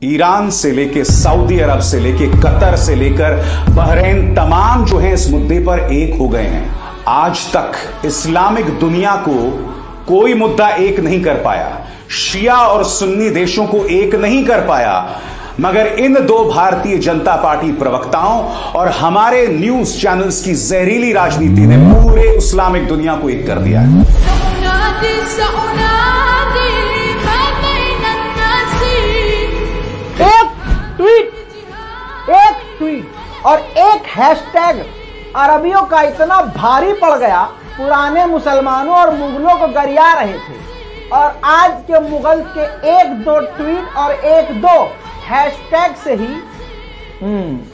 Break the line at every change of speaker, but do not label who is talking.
Iran से लेके Saudi अरब से लेके कतर से लेकर बहरीन तमाम जो है इस मुद्दे पर एक हो गए हैं। आज तक इस्लामिक दुनिया को कोई मुद्दा एक नहीं कर पाया, शिया और सुन्नी देशों को एक नहीं कर पाया, मगर इन दो भारतीय जनता पार्टी प्रवक्ताओं और हमारे न्यूज चैनल्स की जहरीली राजनीति ने पूरे इस्लामिक दुनिया को एक कर दिया है।
एक ट्वीट और एक हैशटैग अरबियों का इतना भारी पड़ गया, पुराने मुसलमानों और मुगलों को गरिया रहे थे, और आज के मुगल के एक दो ट्वीट और एक दो हैशटैग से ही